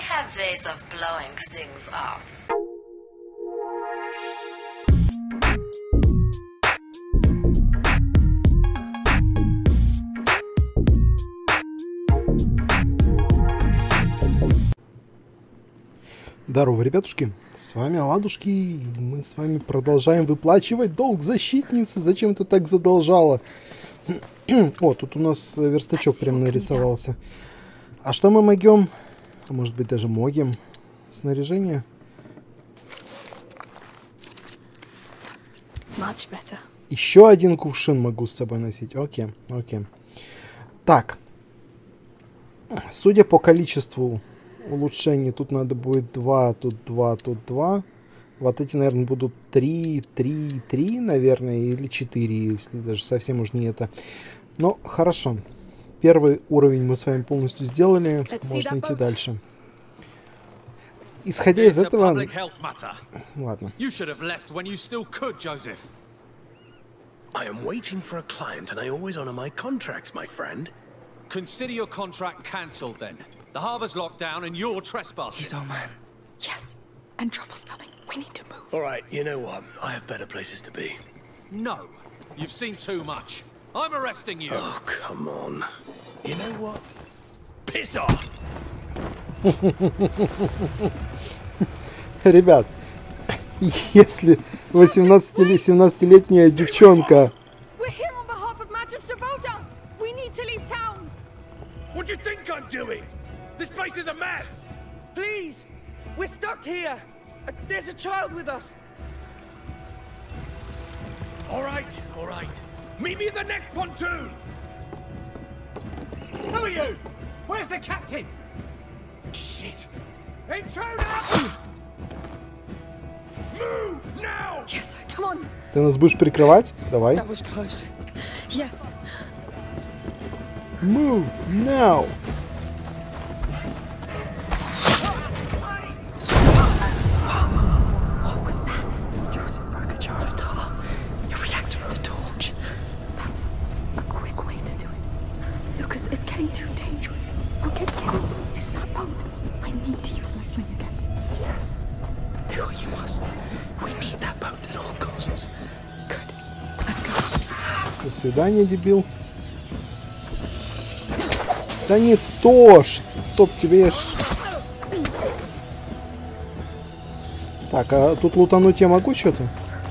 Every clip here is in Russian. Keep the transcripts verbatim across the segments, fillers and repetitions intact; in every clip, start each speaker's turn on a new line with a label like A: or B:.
A: have ways of blowing things up.
B: Здорово, ребятушки, с вами Оладушки, мы с вами продолжаем выплачивать долг защитницы. Зачем это так задолжало? О, тут у нас верстачок прям нарисовался. А что мы могем? Может быть, даже могем. Снаряжение. Еще один кувшин могу с собой носить. Окей, окей. Так. Судя по количеству улучшений, тут надо будет два, тут два, тут два. Вот эти, наверное, будут три, три, три, наверное, или четыре, если даже совсем уж не это. Но хорошо. Первый уровень мы с вами полностью сделали. Можно идти дальше. Исходя из этого... Ладно.
C: I am waiting for a client and I always honor my contracts, my friend.
D: Consider your contract cancelled then. The harbor's locked down and you're trespassing.
E: He's our man. Yes, and trouble's coming. We need to move.
C: All right, you know what? I have better places to be.
D: No, you've seen too much. I'm arresting you.
C: Oh, come on. You know what? Piss off!
B: Ребят, если восемнадцатилетняя девчонка...
C: What do you think I'm doing? This place is a mess!
F: Please! We're stuck here! Uh, there's a child with us!
C: Alright, alright. Meet me at the next pontoon! Who are you? Where's the captain? Shit! Intruder! Move now!
E: Yes, come on!
B: Ты нас будешь прикрывать? Давай.
F: That was close.
E: Yes.
B: Move now!
E: What was that? Joseph broke a jar of tar. A reactor with a torch. That's a quick way to do it. Lucas, it's getting too dangerous. I'll get killed. Miss that boat. I need to use my sling again. Yes. Do what you must. We need that boat at all costs. Good. Let's go.
B: До свидания, дебил. Да не то, чтоб тебе... Так, а тут лутануть я могу что-то?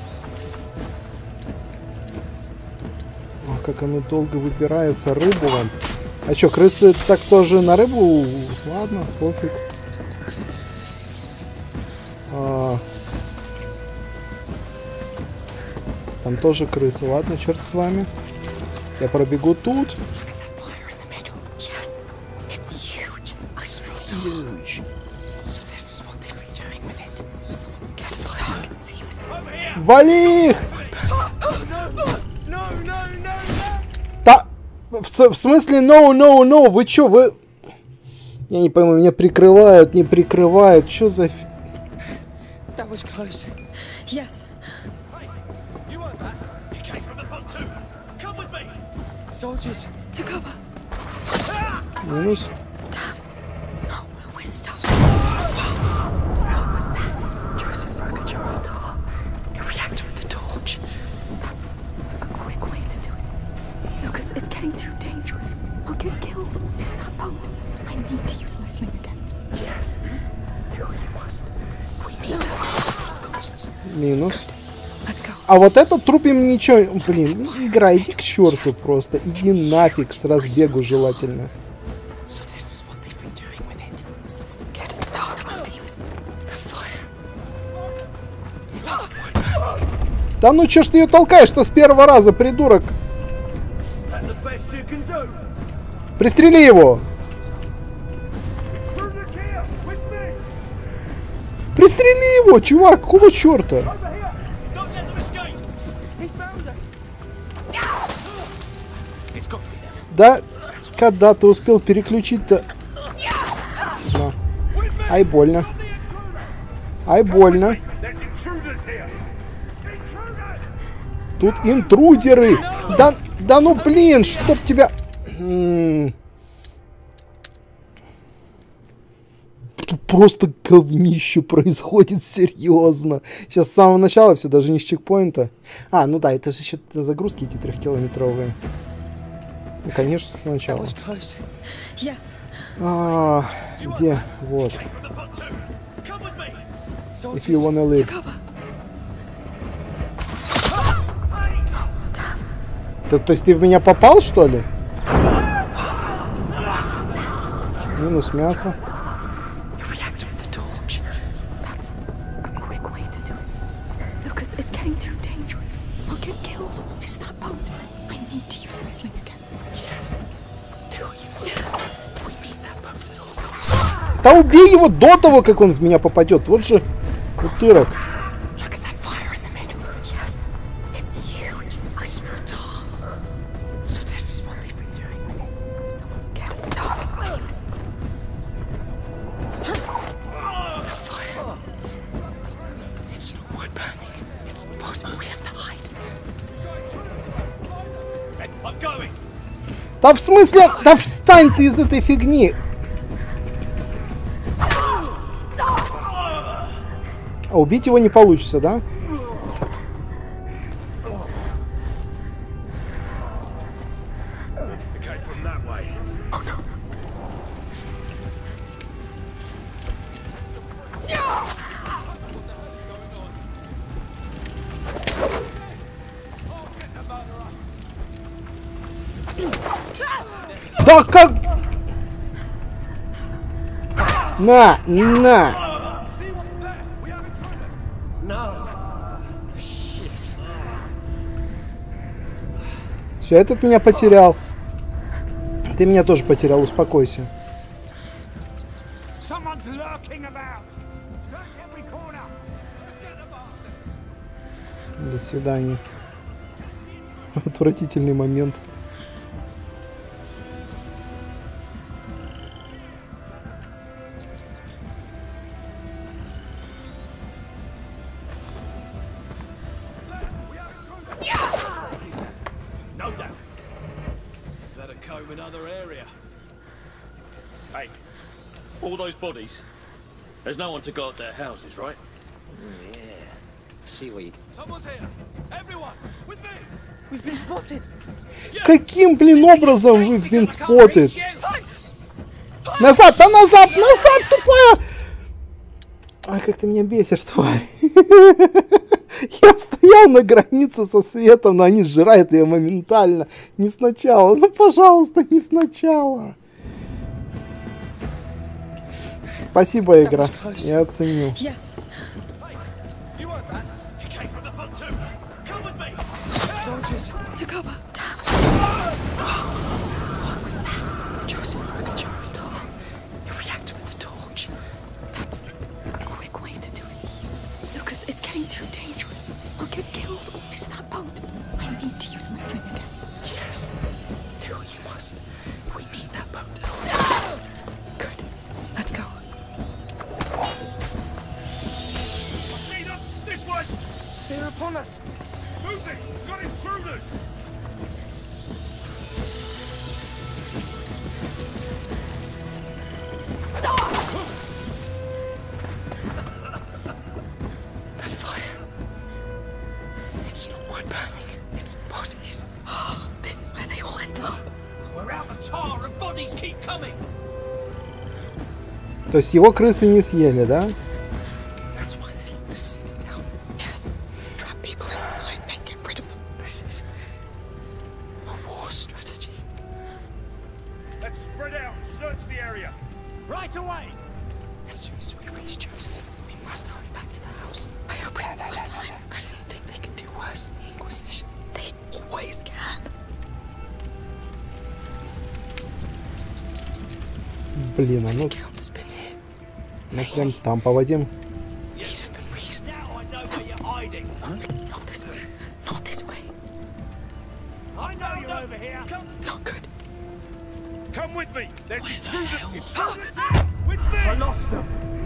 B: О, как оно долго выбирается. Рыбу вам. А что, крысы так тоже на рыбу? Ладно, пофиг. А... Там тоже крысы. Ладно, черт с вами. Я пробегу тут.
E: Huge. So this is what they've been doing with it. Someone's scared of the dark, it seems.
B: Вали их! Да, в, в смысле no, no, no, вы чё, вы... Я не пойму, меня прикрывают, не прикрывают, чё за...
F: That was close.
E: Yes.
C: Hey, you heard that? He came from the pontoon. Come with me.
F: Soldiers.
E: To cover.
B: Минус. Минус. А вот этот труп им ничего... Блин, игра, иди к черту просто. Иди нафиг с разбегу желательно. Да ну чё ж ты ее толкаешь-то с первого раза, придурок? Пристрели его! Пристрели его, чувак, какого черта? Да, когда ты успел переключить-то? Да. Ай, больно. Ай, больно. Тут интрудеры. Да, да ну блин, чтоб тебя... просто говнище происходит, серьезно. Сейчас с самого начала все, даже не с чекпоинта. А, ну да, это же еще загрузки эти трехкилометровые. Ну, конечно, сначала.
E: Yes.
B: А, где? Вот. If you wanna live. То, то есть ты в меня попал, что ли? Минус мясо. Да убей его до того, как он в меня попадет. Вот же утырок. Да в смысле? Да встань ты из этой фигни! А убить его не получится, да? Да как? На, на! Все, этот меня потерял. Ты меня тоже потерял, успокойся. До свидания. Отвратительный момент.
G: Hey, all those bodies. There's no one to guard their houses, right?
H: Mm, yeah. Seaweed.
D: Someone's here. Everyone, with me.
F: We've been spotted.
B: Каким, блин, образом вы been spotted? Назад, да назад, назад, тупая! Ай, как ты меня бесишь, тварь. Я стоял на границе со светом, но они сжирают ее моментально. Не сначала, ну, пожалуйста, не сначала. Спасибо, игра. Я оценил.
E: Yes. To cover. What was that? Joseph broke a jar of tar. You react with the torch. That's a quick way to do it. Lucas, it's getting too dangerous. I'll get killed or miss that boat. I need to use my sling again.
H: Yes. Do what you must. We need that boat at all times.
E: Good. Let's go.
C: This way!
F: They're upon us.
C: Move it! Got intruders!
H: That fire. It's not wood burning. It's bodies.
E: This is where they all end up.
G: We're out of tar and bodies keep coming.
B: То есть его крысы не съели, да?
H: That's why they locked the city down.
E: Yes. Trap people inside, then get rid of them.
H: This is a war strategy.
C: Let's spread out and search the area.
D: Right away.
H: As soon as we reach Joseph, we must hurry back to the house.
E: I hope we still have time.
H: I didn't think they could do worse than the Inquisition.
E: They always can.
B: Блин, а ну,
H: Count has been here.
B: ну прям там поводим.
H: He'd have been reason.
D: Now I know where you're hiding.
E: Not this way. Not this way.
D: I know you're over here. Come.
E: Not good.
C: Come with me. There's
H: Where the
C: intruders.
H: hell?
C: Intruders. With me. I lost them.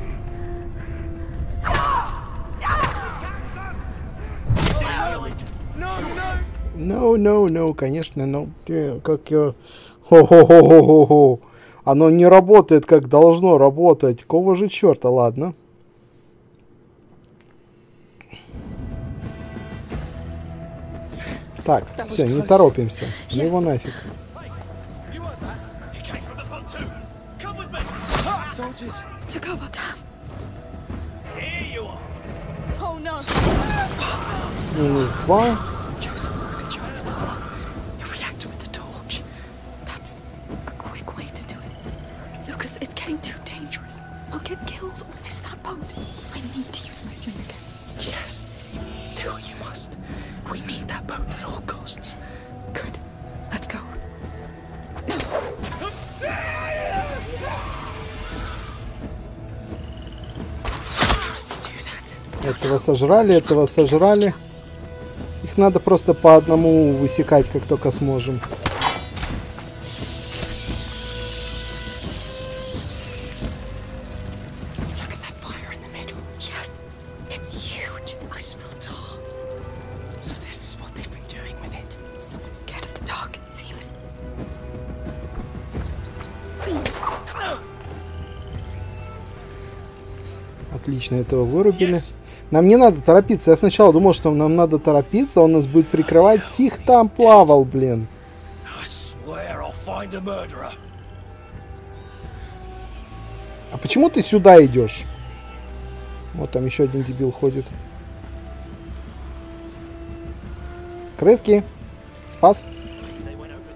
F: No, no.
B: No, no, no, конечно, no. Э, Как я... Хо-хо-хо-хо-хо-хо. Оно не работает, как должно работать. Кого же черта, ладно. Так, все, не торопимся. Ну его нафиг.
F: Soldiers.
E: To cover. Damn.
G: Here you are.
E: Oh no.
B: Минус два.
H: Joseph Murgatroyd, your reactor with the torch.
E: That's a quick way to do it. Lucas, it's getting too dangerous. I'll get killed or miss that boat. I need to use my sling again.
H: Yes, do what you must. We need that boat at all costs.
E: Good. Let's go.
B: Этого сожрали, этого сожрали. Их надо просто по одному высекать, как только сможем.
H: Look at that fire in the middle.
E: Yes. It's huge.
H: I smell tar. So this is what they've been doing with it.
E: Someone's scared of the dark, it seems.
B: Отлично, этого вырубили. Нам не надо торопиться. Я сначала думал, что нам надо торопиться, он нас будет прикрывать. Фиг там плавал, блин.
G: I swear I'll find a murderer.
B: А почему ты сюда идешь? Вот там еще один дебил ходит. Крыски. Фас.
G: They went over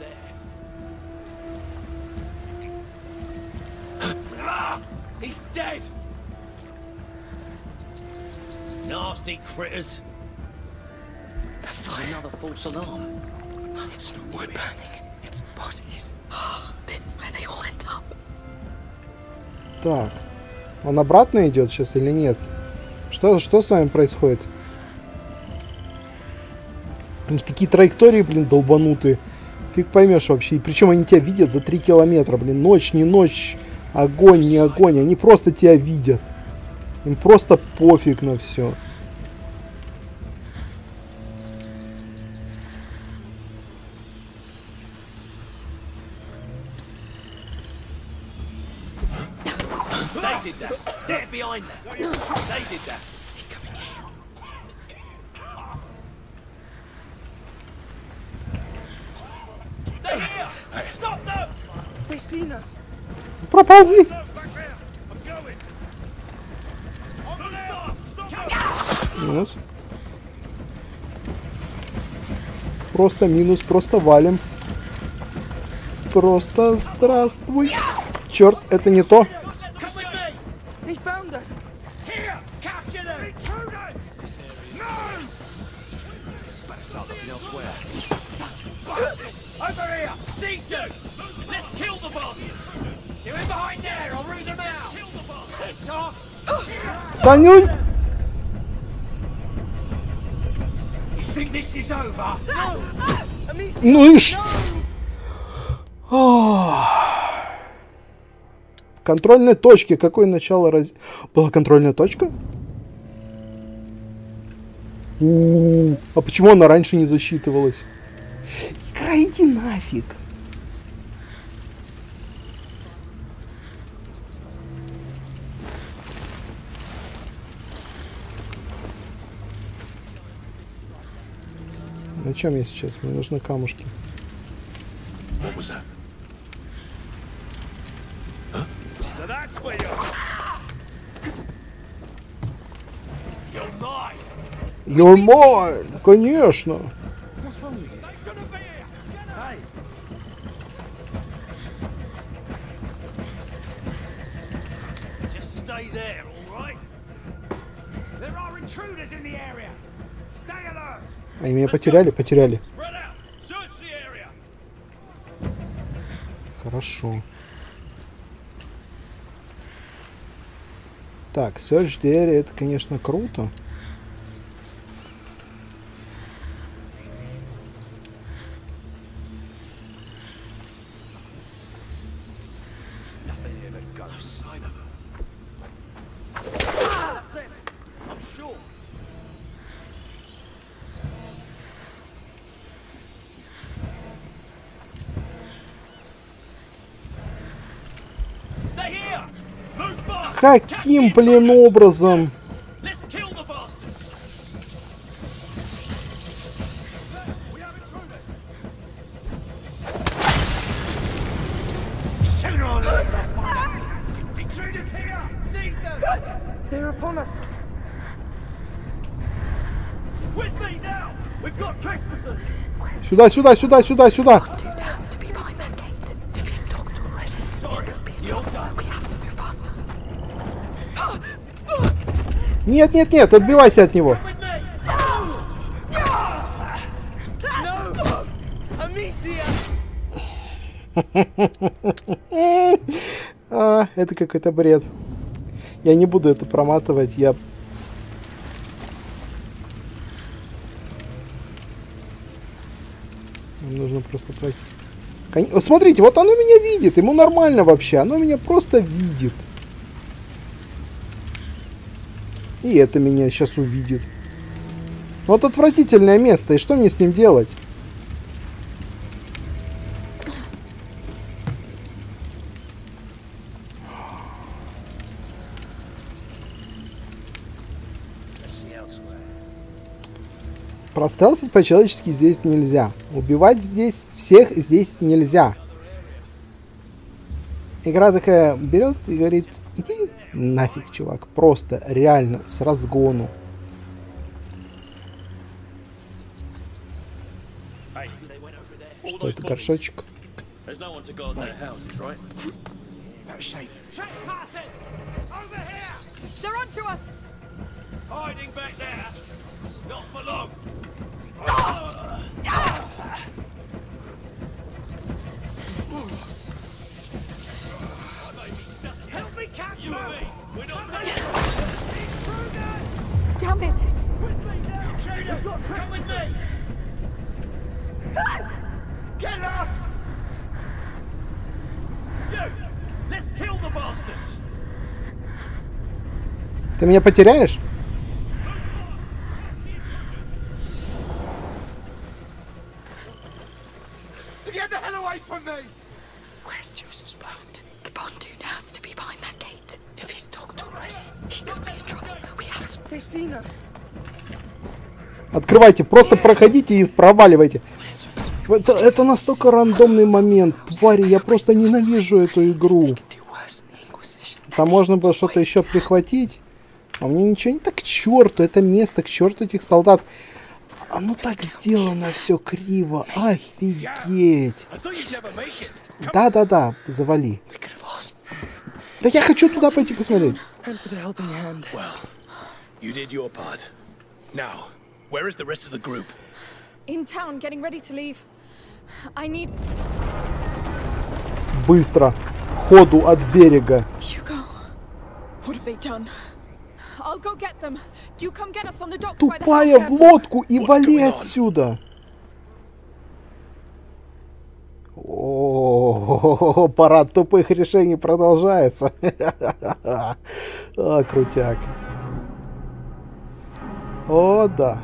G: there. Ah, he's dead. Nasty critters.
H: The fire.
G: Another false alarm.
H: It's not wood burning. It's bodies.
E: This is where they all end up.
B: Так. Он обратно идет сейчас или нет? Что, что с вами происходит? У них такие траектории, блин, долбанутые. Фиг поймешь вообще. И причем они тебя видят за три километра, блин. Ночь, не ночь, огонь, не огонь. Они просто тебя видят. Им просто пофиг на все.
G: They did that. They're behind that. They did that.
H: He's coming here.
G: They're here. Stop them.
F: They've seen us.
B: Проползи. Минус. Просто минус, просто валим. Просто здравствуй. Черт, это не то.
F: Come with me. They found us.
C: Here! Capture them! Intruders! No!
G: Start looking elsewhere.
C: Over here! Seize them!
G: Let's kill the bastard.
C: You're in behind there! I'll root them out!
G: Kill the bastard.
C: Piss off!
B: Санюнь!
C: You think this is over?
F: Amicia.
B: Ну и что? Контрольной точки. Какое начало раз... Была контрольная точка? У-у-у. А почему она раньше не засчитывалась? Игра, иди нафиг. На чем я сейчас? Мне нужны камушки.
G: What was that?
C: So that's where you're... You're mine!
B: You're mine! Конечно!
C: They shouldn't be here! Hey!
G: Just stay there, all right?
C: There are intruders in the area! Stay alert!
B: Они меня потеряли? Потеряли.
G: Spread out. Search the area.
B: Хорошо. Так, Search the Area, это, конечно, круто.
G: Nothing here but got a sign of her. I'm sure.
B: Каким, блин, образом?
G: Let's kill the bastards.
C: Sooner or later, they'll find out. Intruders here! Seize them!
F: They're upon us.
G: With me now. We've got trespassers.
B: Сюда, сюда, сюда, сюда, сюда.
E: Dude has to be behind that gate. If he's docked already, he could be in trouble. We have to move faster.
B: Нет, нет, нет, отбивайся от него.
G: With me.
F: No! Amicia!
B: А, это какой-то бред. Я не буду это проматывать, я... Нам нужно просто пройти. Кон... Вот смотрите, вот оно меня видит, ему нормально вообще, оно меня просто видит. И это меня сейчас увидит. Вот отвратительное место, и что мне с ним делать? Простелсить по-человечески здесь нельзя. Убивать здесь всех здесь нельзя. Игра такая берет и говорит: иди нафиг, чувак. Просто, реально, с разгону. Что это, горшочек?
G: There's no one to guard their houses, right?
C: Better shape. Trespassers! Over here!
E: They're onto us!
G: Hiding back there. Not for long.
C: Help me catch
G: You
C: them!
G: and me. We're not there.
C: Intruders!
E: Damn it!
G: Intruders, come with me. Get lost. You. Let's kill the bastards.
B: Ты меня потеряешь?
C: Get the hell away from me!
E: Where's Joseph's boat? The pontoon has to be behind that gate. If he's docked already, he could be in trouble. We have to...
F: They've seen us.
B: Открывайте, просто проходите и проваливайте. Это, это настолько рандомный момент. Твари, я просто ненавижу эту игру. Там можно было что-то еще прихватить. А мне ничего не так, к черту это место, к черту этих солдат. Оно так сделано все криво. Офигеть. Да-да-да, завали. Да я хочу туда пойти посмотреть.
H: You did your part. Now, where is the rest of the group?
E: In town, getting ready to leave. I need...
B: Быстро. Ходу от берега.
E: Hugo, what have they done? I'll go get them. You come get us on the docks by the
B: Тупая в лодку и
H: What's
B: вали
H: going on?
B: отсюда. О, парад тупых решений продолжается. О, крутяк. О, да.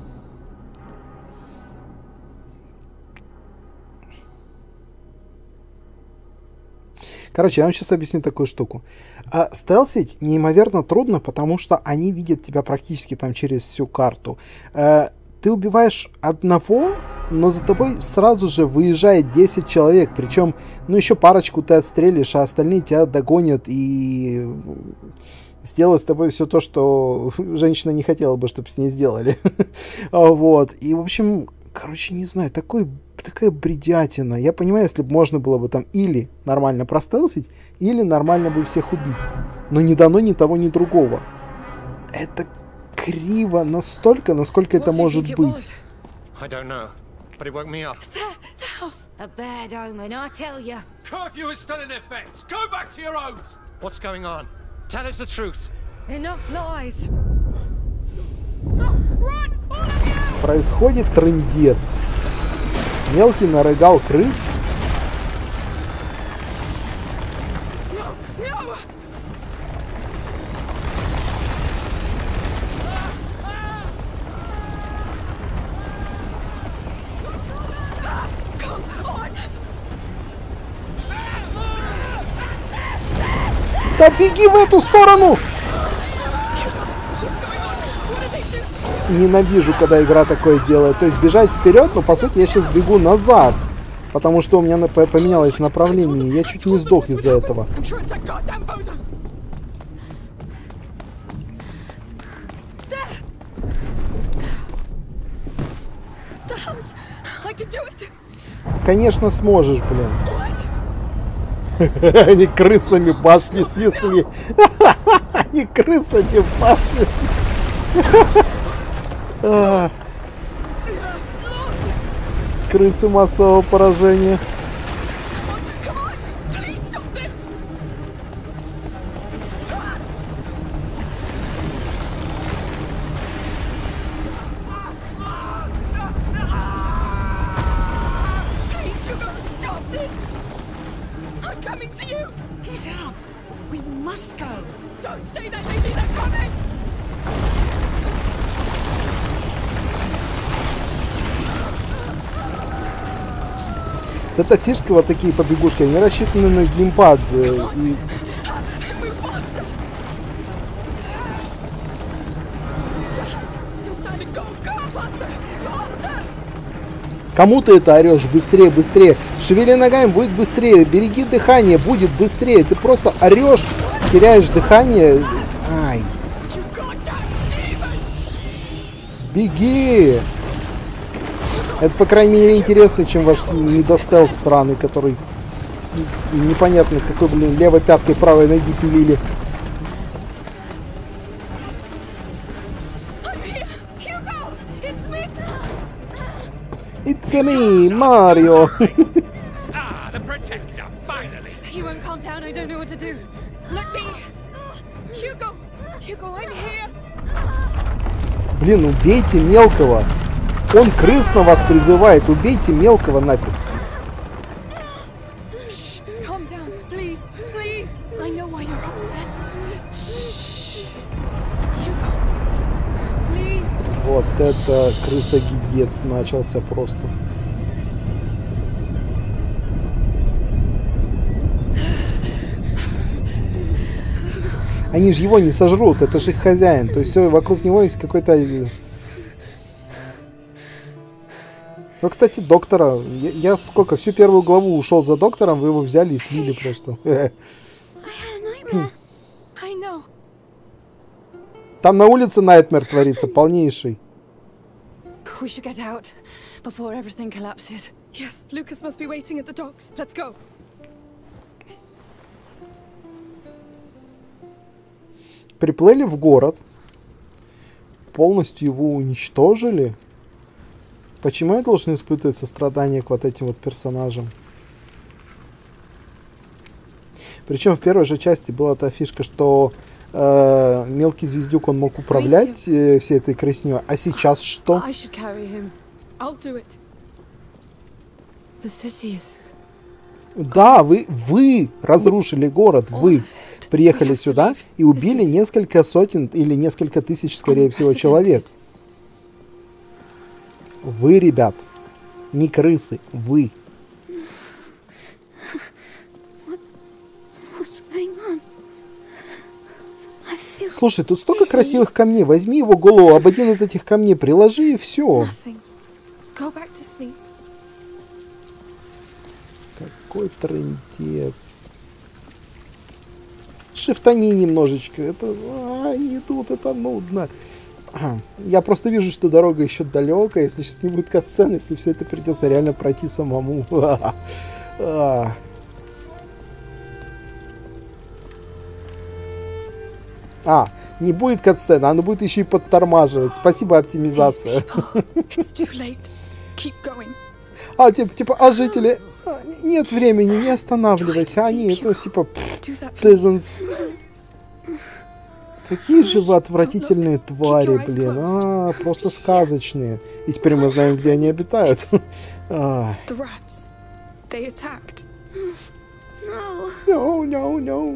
B: Короче, я вам сейчас объясню такую штуку. А, стелсить неимоверно трудно, потому что они видят тебя практически там через всю карту. А, ты убиваешь одного, но за тобой сразу же выезжает десять человек. Причем, ну, еще парочку ты отстрелишь, а остальные тебя догонят и сделают с тобой все то, что женщина не хотела бы, чтобы с ней сделали. Вот. И, в общем, короче, не знаю, такой... такая бредятина. Я понимаю, если бы можно было бы там или нормально простелсить, или нормально бы всех убить. Но не дано ни того, ни другого. Это криво настолько, насколько это может быть.
D: I don't know, but it woke me up.
E: There, the house.
A: A bad omen, I tell you.
C: Curfew is still in effect. Go back to your homes.
D: What's going on? Tell us the truth.
E: Enough lies. Run, all of you!
B: Происходит трындец. Мелкий нарыгал крыс.
E: No, no! Come on!
B: Да Беги в эту сторону! Ненавижу, когда игра такое делает. То есть бежать вперед, но по сути я сейчас бегу назад. Потому что у меня на поменялось направление. Я чуть не сдох из-за этого. Конечно сможешь, блин. Они крысами башни снесли. Они крысами башни. Крысы массового поражения. Это фишка, вот такие побегушки, они рассчитаны на геймпад. И... Кому ты это орешь? Быстрее, быстрее. Шевели ногами, будет быстрее. Береги дыхание, будет быстрее. Ты просто орешь, теряешь дыхание. Ай. Беги! Это, по крайней мере, интересно, чем ваш недостелс сраный, который непонятно какой, блин, левой пяткой правой ноги пилили. It's me, Mario.
C: Ah, the protector, finally.
E: He won't calm down. I don't know what to do. Let me. Hugo, Hugo, I'm here.
B: Блин, убейте мелкого. Он крыс на вас призывает. Убейте мелкого нафиг.
E: Calm down, please, please. I know why you're upset. Hugo, please.
B: Вот это крысогидец начался просто. Они же его не сожрут, это же их хозяин. То есть все, вокруг него есть какой-то... Ну, кстати, доктора. Я, я сколько, всю первую главу ушел за доктором, вы его взяли и слили просто. Там на улице найтмер творится, полнейший.
E: We should get out before everything collapses. Yes, Lucas must be waiting at the docks. Let's go.
B: Приплыли в город. Полностью его уничтожили. Почему я должен испытывать сострадание к вот этим вот персонажам? Причем в первой же части была та фишка, что э, мелкий звездюк, он мог управлять э, всей этой крысней. А сейчас что? Да, вы, вы разрушили город, вы приехали сюда и убили несколько сотен или несколько тысяч, скорее всего, человек. Вы, ребят, не крысы, вы. Слушай, тут столько красивых камней. Возьми его голову, об один из этих камней приложи и все. Какой трындец. Шифтани немножечко. Это... А, не тут, это нудно. Я просто вижу, что дорога еще далекая. Если сейчас не будет катсцен, если все это придется реально пройти самому. А, не будет катсцена, оно будет еще и подтормаживать. Спасибо, оптимизация. А, типа, типа, а жители... Нет времени, не останавливайся. Они, это типа... Peasants. Какие же вы отвратительные твари, блин. А, просто сказочные. И теперь мы знаем, где они обитают. No, no, no.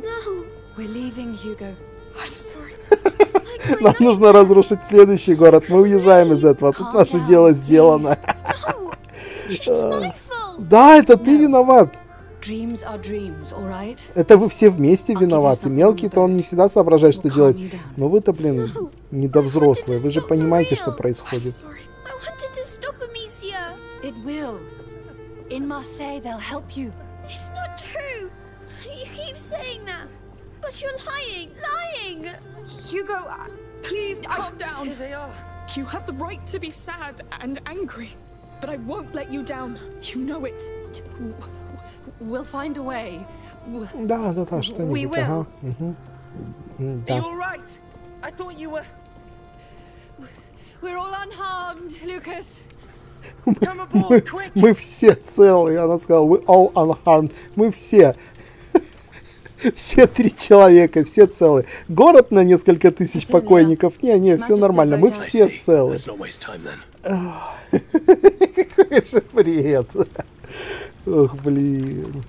B: Нам нужно разрушить следующий город. Мы уезжаем из этого. Тут наше дело сделано. Да, это ты виноват.
E: Dreams are dreams, all right?
B: Это вы все вместе виноваты. Мелкий-то он не всегда соображает, что делать. Но вы-то, блин, недовзрослые. Вы же понимаете, что происходит.
I: I wanted to stop Amicia.
E: It will. In Marseille, they'll help you.
I: It's not true. You keep saying that. But you're lying, lying.
E: Hugo, uh, please calm down.
F: Here they are.
E: You have the right to be sad and angry, but I won't let you down. You know it. We'll find a way.
B: Да, да, да, что-нибудь. Ага. Угу.
F: Are
B: Да.
F: you all right? I thought you were...
E: We're all unharmed, Lucas.
F: Come aboard, quick!
B: Мы все целые. Она сказала, we all unharmed. Мы все. Все три человека, все целые. Город на несколько тысяч покойников. Не, не, все нормально. Мы все целые.
H: Let's not waste time then.
B: Какой же бред. Ох, блин.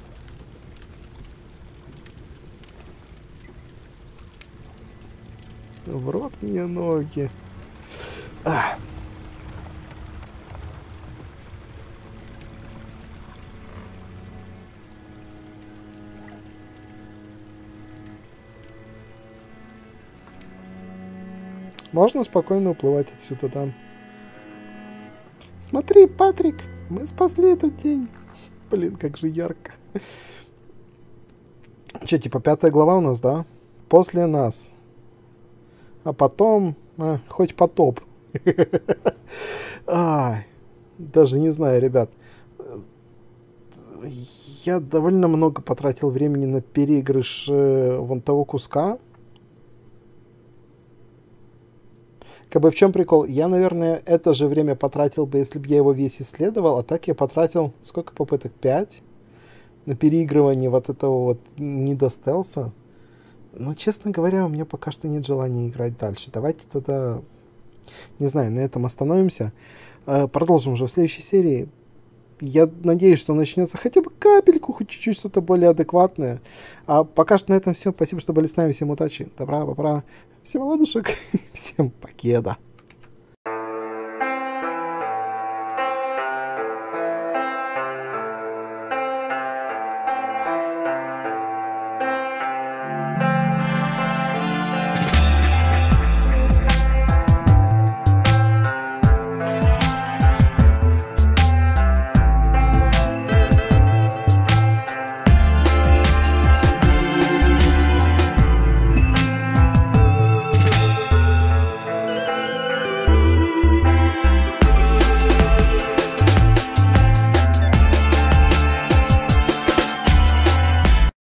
B: В рот мне ноги. Ах. Можно спокойно уплывать отсюда, да. Смотри, Патрик, мы спасли этот день. Блин, как же ярко. Че, типа пятая глава у нас, да? После нас. А потом... А, хоть потоп. Ай, даже не знаю, ребят. Я довольно много потратил времени на переигрыш э, вон того куска. Как бы в чем прикол? Я, наверное, это же время потратил бы, если бы я его весь исследовал, а так я потратил, сколько попыток? пять на переигрывание вот этого вот недостелса. Но, честно говоря, у меня пока что нет желания играть дальше. Давайте тогда, не знаю, на этом остановимся. Продолжим уже в следующей серии. Я надеюсь, что начнется хотя бы капельку, хоть чуть-чуть что-то более адекватное. А пока что на этом все. Спасибо, что были с нами. Всем удачи, добра, добра. Всем ладушек, всем покеда.